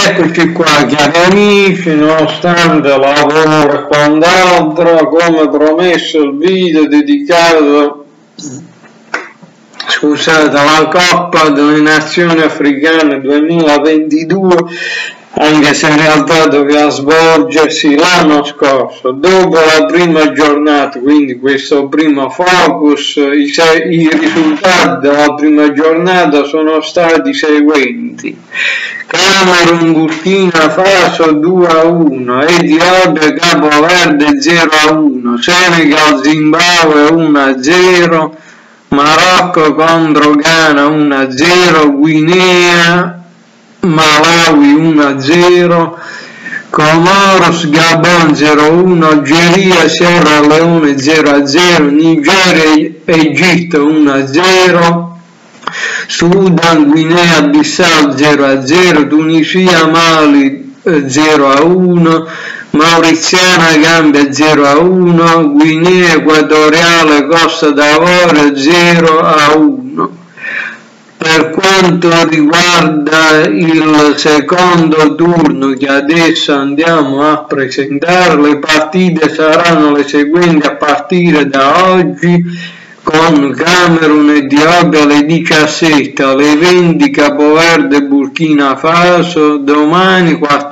Eccoci qua cari amici, nonostante lavoro e quant'altro, come promesso il video dedicato, scusate, alla Coppa delle Nazioni Africane 2022, anche se in realtà doveva svolgersi l'anno scorso. Dopo la prima giornata, quindi questo primo focus, i risultati della prima giornata sono stati i seguenti: Camerun Burkina Faso 2-1, Etiopia Capoverde 0-1, Senegal Zimbabwe 1-0, Marocco contro Ghana 1-0, Guinea Malawi 1-0, Comoros Gabon 0-1, Algeria Sierra Leone 0-0, Nigeria Egitto 1-0, Sudan Guinea Bissau 0-0, Tunisia Mali 0-1, Mauriziana Gambia 0-1, Guinea Equatoriale Costa d'Avorio 0-1. Per quanto riguarda il secondo turno, che adesso andiamo a presentare, le partite saranno le seguenti a partire da oggi, con Camerun e Etiopia alle 17, alle 20 Capoverde Burkina Faso, domani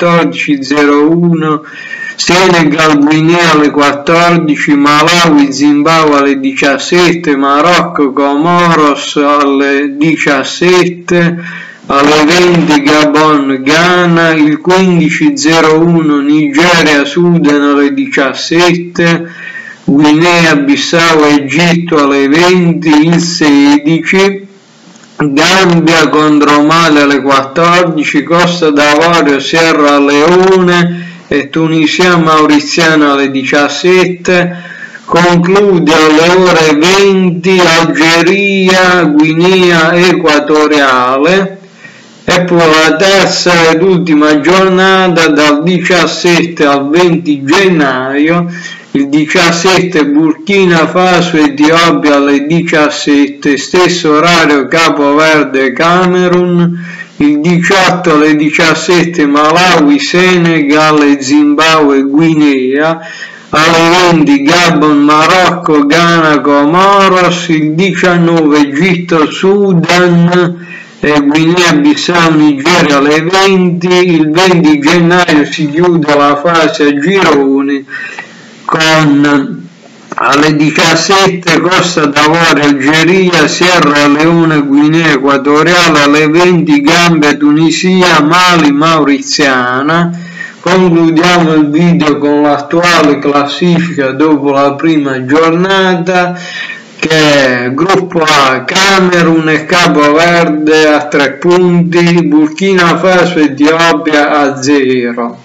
14:01 Senegal Guinea alle 14, Malawi Zimbabwe alle 17, Marocco Comoros alle 17, alle 20 Gabon Ghana, il 15:01 Nigeria Sudan alle 17, Guinea Bissau Egitto alle 20, il 16, Gambia contro Mali alle 14, Costa d'Avorio Sierra Leone e Tunisia Mauriziana alle 17, conclude alle ore 20 Algeria Guinea Equatoriale, e poi la terza ed ultima giornata dal 17 al 20 gennaio, il 17 Burkina Faso Etiopia alle 17, stesso orario Capoverde Camerun, il 18 alle 17 Malawi Senegal e Zimbabwe Guinea, alle 20 Gabon Marocco Ghana Comoros, il 19 Egitto Sudan e Guinea Bissau Nigeria alle 20, il 20 gennaio si chiude la fase a gironi con alle 17 Costa d'Avorio Algeria, Sierra Leone Guinea Equatoriale, alle 20 Gambia Tunisia Mali Mauriziana. Concludiamo il video con l'attuale classifica dopo la prima giornata, che è gruppo A Camerun e Capoverde a 3 punti, Burkina Faso e Etiopia a 0.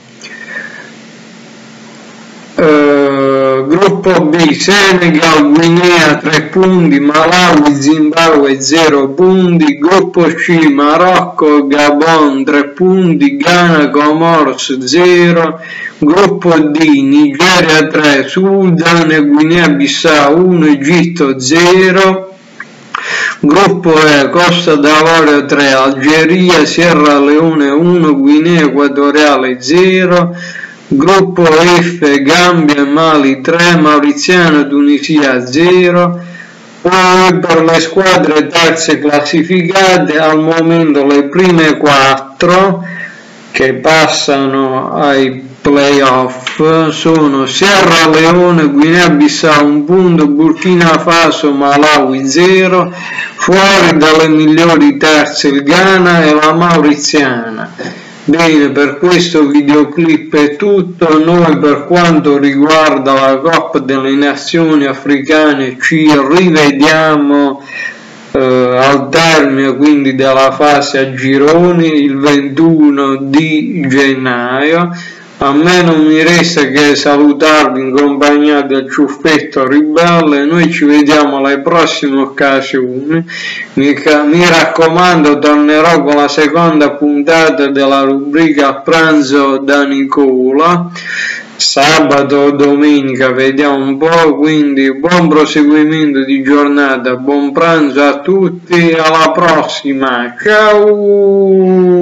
Gruppo B Senegal Guinea 3 punti, Malawi Zimbabwe 0 punti, gruppo C Marocco Gabon 3 punti, Ghana Comoros 0, gruppo D Nigeria 3, Sudan e Guinea Bissau 1, Egitto 0, gruppo E Costa d'Avorio 3, Algeria Sierra Leone 1, Guinea Equatoriale 0, gruppo F Gambia e Mali 3, Mauriziana Tunisia 0. Poi per le squadre terze classificate, al momento le prime 4 che passano ai playoff sono Sierra Leone, Guinea Bissau 1 punto, Burkina Faso Malawi 0, fuori dalle migliori terze il Ghana e la Mauriziana. Bene, per questo videoclip è tutto. Noi per quanto riguarda la Coppa delle Nazioni Africane ci rivediamo al termine quindi della fase a gironi il 21 di gennaio. A me non mi resta che salutarvi in compagnia del ciuffetto ribelle. Noi ci vediamo alle prossime occasioni. Mi raccomando, tornerò con la seconda puntata della rubrica A pranzo da Nicola, sabato o domenica, vediamo un po'. Quindi buon proseguimento di giornata, buon pranzo a tutti, alla prossima, ciao!